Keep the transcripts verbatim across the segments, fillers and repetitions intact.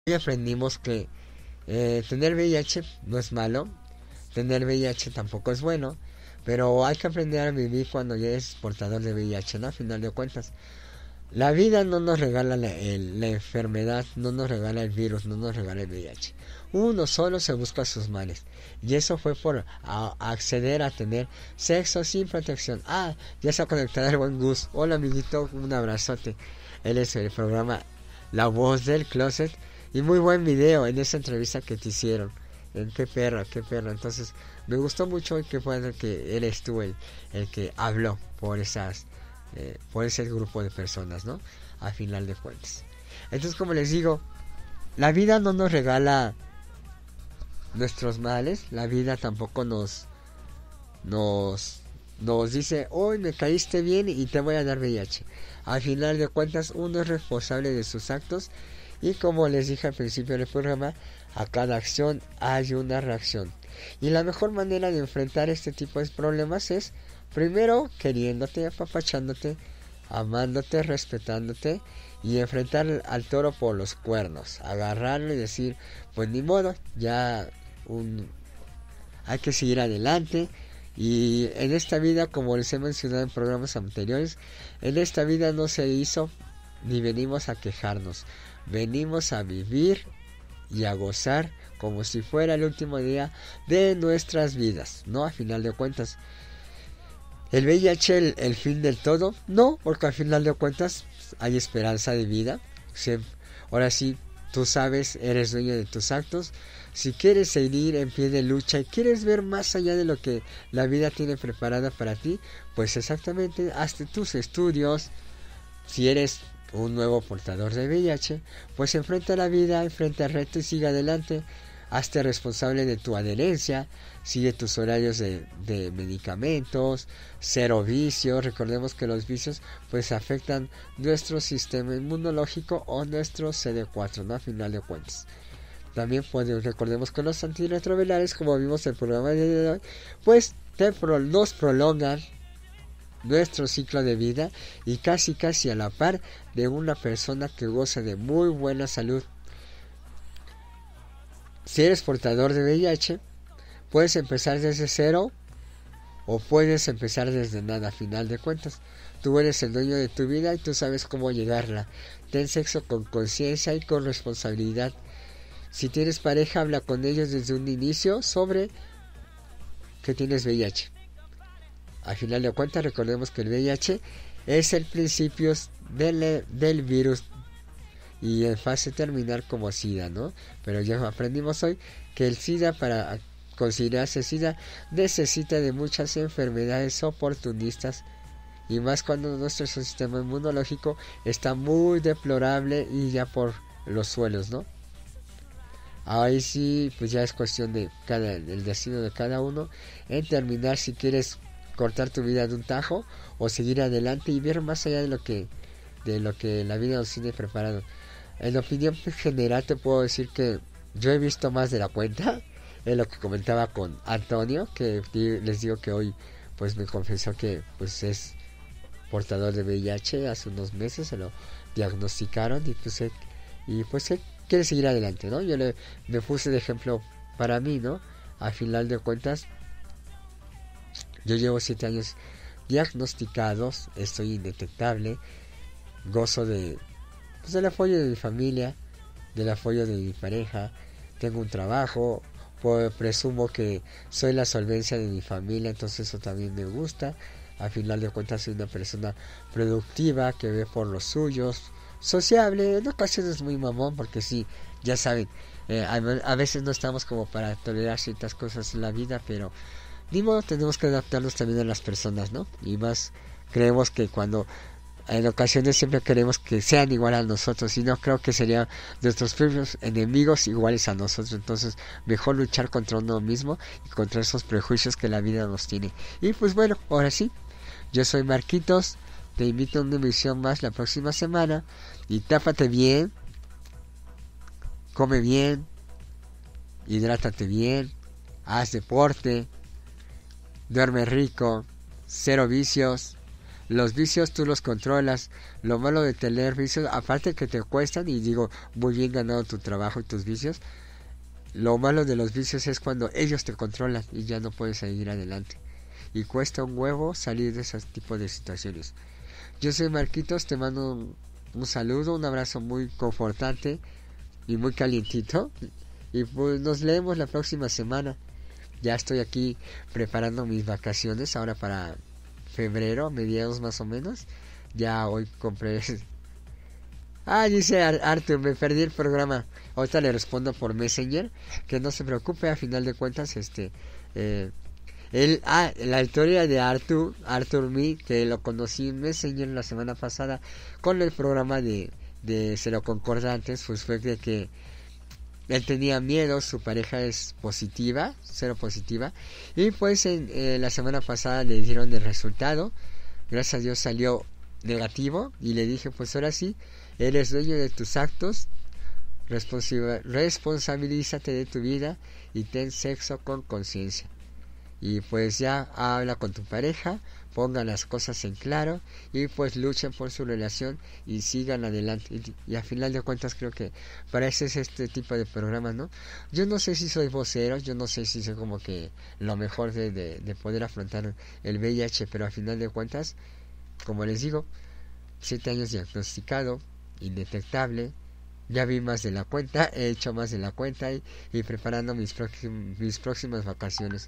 Y aprendimos que eh, tener V I H no es malo, tener V I H tampoco es bueno, pero hay que aprender a vivir cuando ya eres portador de V I H, ¿no? A final de cuentas, la vida no nos regala la, el- la enfermedad, no nos regala el virus, no nos regala el V I H. Uno solo se busca sus males. Y eso fue por a- acceder a tener sexo sin protección. Ah, ya se ha conectado el buen Gus. Hola amiguito, un abrazote. Él es el programa La Voz del Closet. Y muy buen video en esa entrevista que te hicieron. En qué perro, qué perro. Entonces, me gustó mucho y qué bueno que eres tú el, el que habló por esas eh, por ese grupo de personas, ¿no? A final de cuentas. Entonces, como les digo, la vida no nos regala nuestros males, la vida tampoco nos nos nos dice, hoy me caíste bien y te voy a dar V I H. Al final de cuentas, uno es responsable de sus actos y como les dije al principio del programa, a cada acción hay una reacción. Y la mejor manera de enfrentar este tipo de problemas es primero queriéndote, apapachándote, amándote, respetándote y enfrentar al toro por los cuernos, agarrarlo y decir, pues ni modo, ya un, hay que seguir adelante. Y en esta vida, como les he mencionado en programas anteriores, en esta vida no se hizo ni venimos a quejarnos, venimos a vivir y a gozar como si fuera el último día de nuestras vidas, ¿no? A final de cuentas, ¿el V I H el, el fin del todo? No, porque al final de cuentas hay esperanza de vida. Siempre, ahora sí, tú sabes, eres dueño de tus actos. Si quieres seguir en pie de lucha y quieres ver más allá de lo que la vida tiene preparada para ti, pues exactamente, hazte tus estudios. Si eres un nuevo portador de V I H, pues enfrenta la vida, enfrenta el reto y sigue adelante. Hazte responsable de tu adherencia, sigue tus horarios de, de medicamentos, cero vicios. Recordemos que los vicios pues afectan nuestro sistema inmunológico o nuestro C D cuatro, ¿no? A final de cuentas. También pues, recordemos que los antirretrovirales, como vimos en el programa de hoy, pues te pro, nos prolongan nuestro ciclo de vida y casi casi a la par de una persona que goza de muy buena salud. Si eres portador de V I H, puedes empezar desde cero o puedes empezar desde nada. A final de cuentas, tú eres el dueño de tu vida y tú sabes cómo llegarla. Ten sexo con conciencia y con responsabilidad. Si tienes pareja, habla con ellos desde un inicio sobre que tienes V I H. Al final de cuentas, recordemos que el V I H es el principio del, del virus y en fase terminal como SIDA, ¿no? Pero ya aprendimos hoy que el SIDA, para considerarse SIDA, necesita de muchas enfermedades oportunistas y más cuando nuestro sistema inmunológico está muy deplorable y ya por los suelos, ¿no? Ahí sí, pues ya es cuestión de cada, el destino de cada uno en terminar si quieres cortar tu vida de un tajo o seguir adelante y ver más allá de lo que de lo que la vida nos tiene preparado. En opinión general te puedo decir que yo he visto más de la cuenta. Es lo que comentaba con Antonio, que les digo que hoy pues me confesó que pues es portador de V I H. Hace unos meses se lo diagnosticaron y pues él, y pues él quiere seguir adelante, ¿no? Yo le me puse de ejemplo para mí, ¿no? A final de cuentas, yo llevo siete años diagnosticados, estoy indetectable, gozo de pues del apoyo de mi familia, del apoyo de mi pareja, tengo un trabajo, pues presumo que soy la solvencia de mi familia, entonces eso también me gusta. Al final de cuentas soy una persona productiva, que ve por los suyos, sociable, en ocasiones muy mamón, porque sí, ya saben, eh, a, a veces no estamos como para tolerar ciertas cosas en la vida, pero ni modo, tenemos que adaptarnos también a las personas, ¿no? Y más, creemos que cuando en ocasiones siempre queremos que sean igual a nosotros y no creo que serían nuestros propios enemigos iguales a nosotros. Entonces mejor luchar contra uno mismo y contra esos prejuicios que la vida nos tiene. Y pues bueno, ahora sí, yo soy Marquitos, te invito a una emisión más la próxima semana y tápate bien, come bien, hidrátate bien, haz deporte, duerme rico, cero vicios. los vicios tú los controlas. Lo malo de tener vicios, aparte que te cuestan, y digo, muy bien ganado tu trabajo y tus vicios, lo malo de los vicios es cuando ellos te controlan y ya no puedes seguir adelante. Y cuesta un huevo salir de ese tipo de situaciones. Yo soy Marquitos, te mando un, un saludo, un abrazo muy confortante y muy calientito. Y pues nos leemos la próxima semana. Ya estoy aquí preparando mis vacaciones ahora para febrero, mediados más o menos. Ya hoy compré... Ah, dice Ar Arthur, me perdí el programa. Ahorita le respondo por Messenger. Que no se preocupe, a final de cuentas, este... Eh, él, ah, la historia de Arthur, Arthur Me, que lo conocí en Messenger la semana pasada con el programa de, de Cero Concordantes, pues fue de que él tenía miedo, su pareja es positiva, cero positiva, y pues en, eh, la semana pasada le dieron el resultado, gracias a Dios salió negativo, y le dije, pues ahora sí, eres dueño de tus actos, responsabilízate de tu vida y ten sexo con conciencia. Y pues ya habla con tu pareja, pongan las cosas en claro y pues luchen por su relación y sigan adelante. Y, y a final de cuentas creo que para eso es este tipo de programas, ¿no? Yo no sé si soy vocero, yo no sé si soy como que lo mejor de, de, de poder afrontar el V I H, pero a final de cuentas, como les digo, siete años diagnosticado, indetectable, ya vi más de la cuenta, he hecho más de la cuenta y, y preparando mis, próxim, mis próximas vacaciones.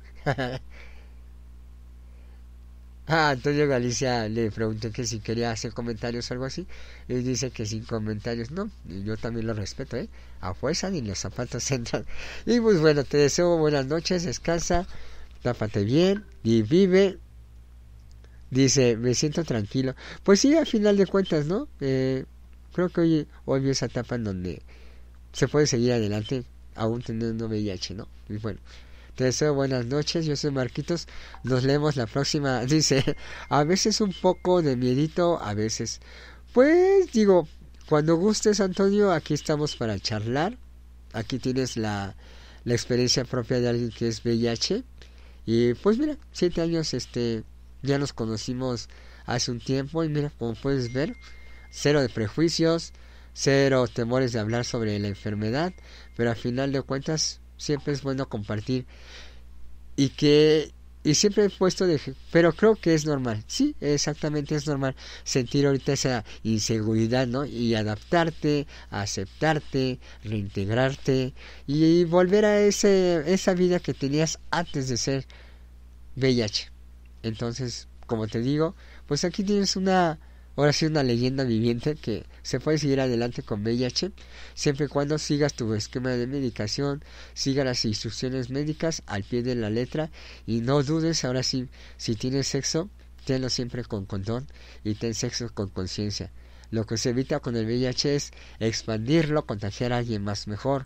Ah, Antonio Galicia le pregunté que si quería hacer comentarios o algo así, y dice que sin comentarios. No, y yo también lo respeto, ¿eh? A fuerza ni los zapatos entran. Y pues bueno, te deseo buenas noches, descansa, tápate bien y vive. Dice, me siento tranquilo. Pues sí, al final de cuentas, ¿no? Eh... Creo que hoy, hoy vi esa etapa en donde se puede seguir adelante aún teniendo V I H, ¿no? Y bueno, te deseo buenas noches, yo soy Marquitos, nos leemos la próxima. Dice, a veces un poco de miedito, a veces, pues digo, cuando gustes Antonio, aquí estamos para charlar, aquí tienes la, la experiencia propia de alguien que es V I H, y pues mira, siete años, este, ya nos conocimos hace un tiempo, y mira, como puedes ver, cero de prejuicios, cero temores de hablar sobre la enfermedad, pero al final de cuentas siempre es bueno compartir y que y siempre he puesto de pero creo que es normal, sí, exactamente es normal sentir ahorita esa inseguridad, ¿no? Y adaptarte, aceptarte, reintegrarte y volver a ese esa vida que tenías antes de ser V I H. Entonces, como te digo, pues aquí tienes una ahora sí una leyenda viviente que se puede seguir adelante con V I H siempre y cuando sigas tu esquema de medicación, sigas las instrucciones médicas al pie de la letra y no dudes. Ahora sí, si tienes sexo, tenlo siempre con condón y ten sexo con conciencia. Lo que se evita con el V I H es expandirlo, contagiar a alguien más mejor.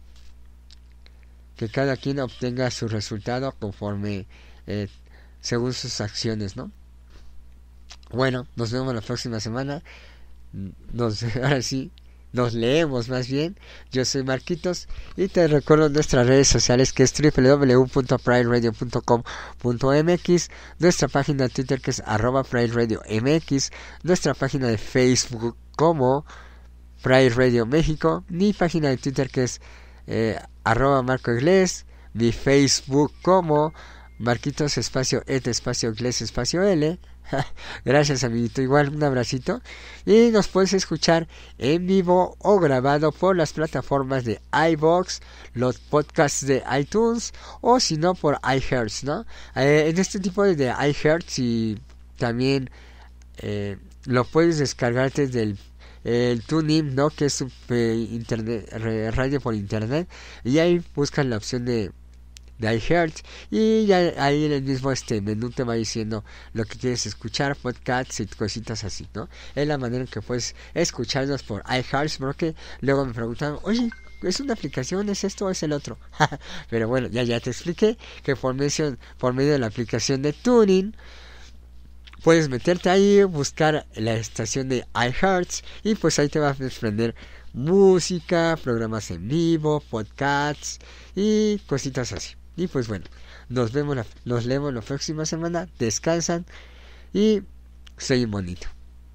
Que cada quien obtenga su resultado conforme eh, según sus acciones, ¿no? Bueno, nos vemos la próxima semana. Nos, ahora sí, nos leemos más bien. Yo soy Marquitos y te recuerdo nuestras redes sociales que es doble u doble u doble u punto pride radio punto com punto m x, nuestra página de Twitter que es arroba Pride Radio M X, nuestra página de Facebook como Pride Radio México, mi página de Twitter que es eh, arroba Marco Iglesias, mi Facebook como Marquitos espacio et espacio Iglesias espacio L. Gracias amiguito, igual un abracito y nos puedes escuchar en vivo o grabado por las plataformas de iVoox, los podcasts de iTunes o si no por iHearts, ¿no? Eh, en este tipo de, de iHearts y también eh, lo puedes descargar desde el el TuneIn, ¿no? Que es un, eh, internet, radio por internet y ahí buscas la opción de de iHeart y ya ahí en el mismo este menú te va diciendo lo que quieres escuchar, podcasts y cositas así, ¿no? Es la manera en que puedes escucharnos por iHeart, porque luego me preguntan, oye, ¿es una aplicación? ¿Es esto o es el otro? Pero bueno, ya ya te expliqué que por medio, por medio de la aplicación de Tuning puedes meterte ahí, buscar la estación de iHeart y pues ahí te va a desprender música, programas en vivo, podcasts y cositas así. Y pues bueno, nos vemos, la, nos leemos la próxima semana, descansan y soy bonito.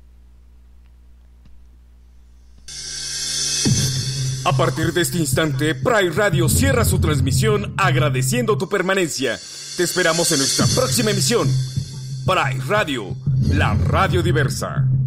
A partir de este instante, Pride Radio cierra su transmisión agradeciendo tu permanencia. Te esperamos en nuestra próxima emisión. Pride Radio, la radio diversa.